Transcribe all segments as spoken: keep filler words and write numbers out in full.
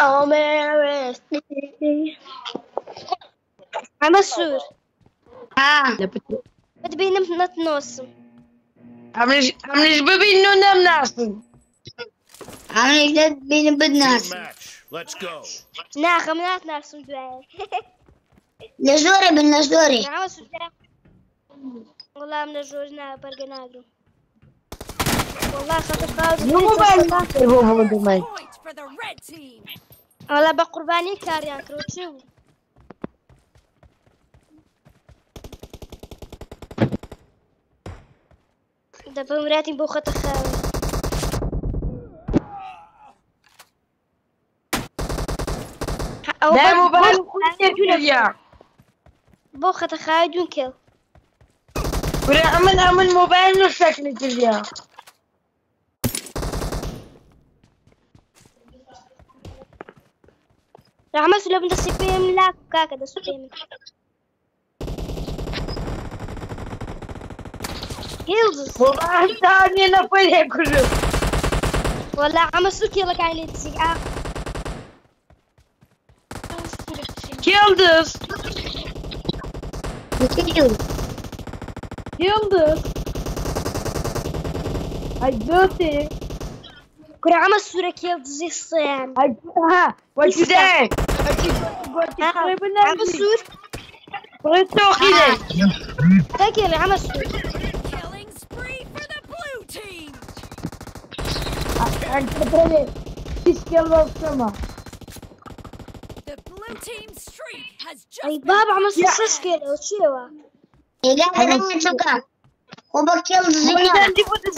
Oh man, I'm a sur. ها بتبين نت نوسم. عملش عملش ببين نونم ناسن. عامل جداد بين بدناس Match. Let's go. ناخم نات ناسم دواي. لجوري بن لجوري نعم سور. والله من الجورنا برجناغرو. والله خاطر خاطر. مو بعد هو هو دمي. Points for the red team. والله بقرباني كاريان كروتشو. دابا مراتي بوخة تخاوي. لا مو بعد كل يا. بوخة تخاوي دون كيل. ولا عمل عمل موبايل نشكل كذا. راح مسؤول ابن السبيم لا كاكا ده سبيم. هيلز. موبايل ثاني نفل كله. والله عم مسؤول كيلا كاين تسيق. Kill this. بكيو Kill this. I built it. كنا عم مسؤول كيل زي الصيام. I ha. What you say? عم مسؤول. What talking there? تاكل عم مسؤول. Killing spree for the blue team. And the this kill of summer. The blue team's streak has just أي been بابا عم مسؤول شو كيلا وشيوا. إذا أنا شكا وبكيل زينة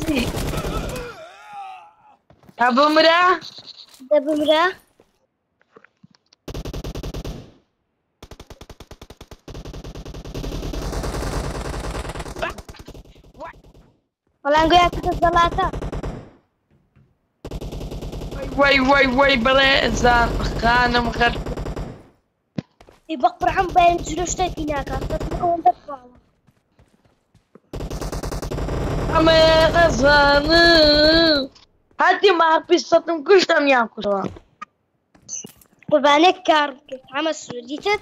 Abu Mira. دابا مرا. والله نقول لك الزلاطة. وي وي وي بلا إنسان خانم خر. يبقر عم بين جلوش تاكيناك. تطلعون دفع. أما غزان. هاتي ما قصتهم كلهم ياكلوا. قربانك كارك عم مسؤول جيتت.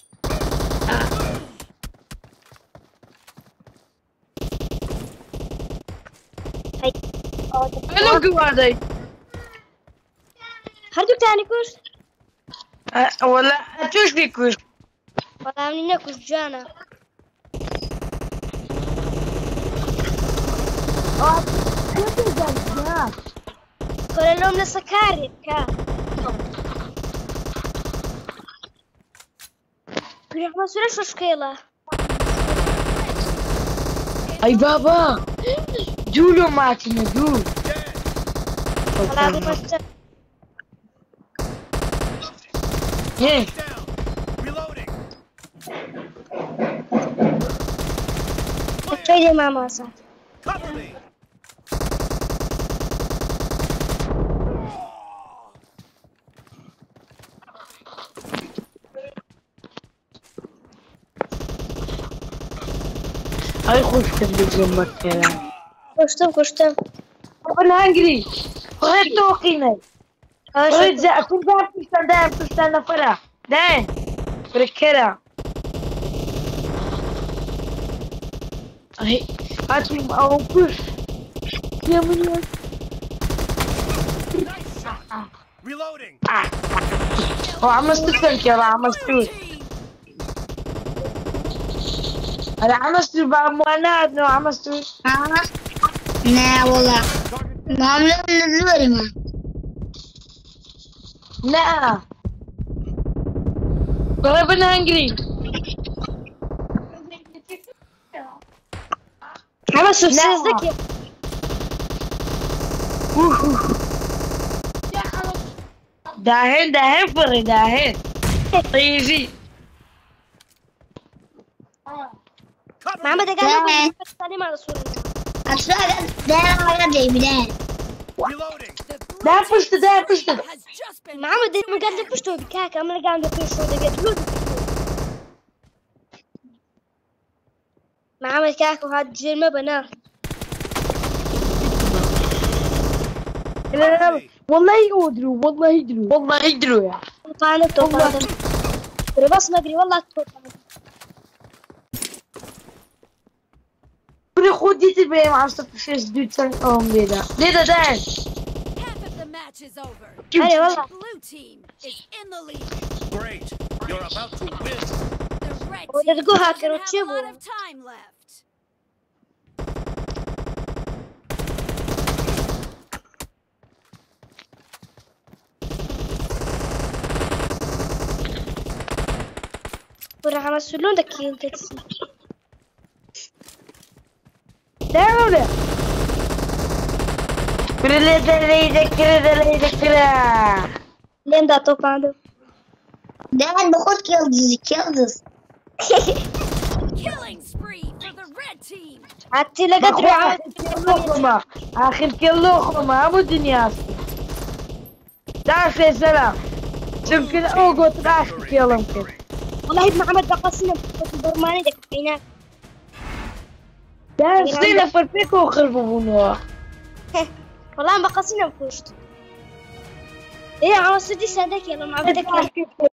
هاي. أنا كوادي. هردوك تاني كوش. ولا أتوش بيكوش. والله مني نكوش جانا. كل لهم لسكاري كا. كل عم مسؤول شو شكيلة. أي بابا. جولو ماتنا جول. والله هذه بس. إيه. Down. Reloading. شيء ما ماسك. Cover me. أي خوش تبدي مكة. كشتم كشتم. أنا هنجري. خذ توقيني. خذ زا كل ذا تستنى دايم تستنى فرا. دايم. بركرة. أي هاتي أو بوش. يا مني. Reloading. هو عم استسلم كذا عم استوي. أنا عم استوي بعموانات نو عم استوي. ها لا والله ما عملوا من الزوري ما لا. غلبنا هنجري. عم مسؤول ذكي. داهن داهن فري داهن. طيبي. محمد قال لي ثاني مرة صورة. أصلا دايما على دي بداية Reloading. the ده blue فشت ده فشت. has just been محمد ما قال لك بشتو بكاك أما قال لك بشتو دقيت. محمد كاك وهذا جيل ما بناه. لا لا والله ادرو والله ادرو والله ادرو يا طوفان طوفان رباص مدري والله طوفان بري خودي تبي مع صفر شيش دوت سن ام ليدا ليدا دان Half of the match is over. هاي والله Blue team is in the lead. Great. You're about to win. The red Oh, team let's go, doesn't hacker, have a chibo. lot of time left. وراح امسلون دك انت تسمع لا ولا بري ليدا ليدا كذا ليدا كذا لين دا طوفان ده Dad, begot yıldızı, yıldız. Killing spree for the red team. حتى لقيت رعاة لقمة آخر كل لقمة أبو دنيا تعرف يا سلام يمكن أوقات آخر كل يمكن والله ابن عمد بقسنا في البرماني دك هناك ده سنة فربيك وخربوا بنوا والله بقسنا بكوشت ايه عم صدي سندك يلا ما بدك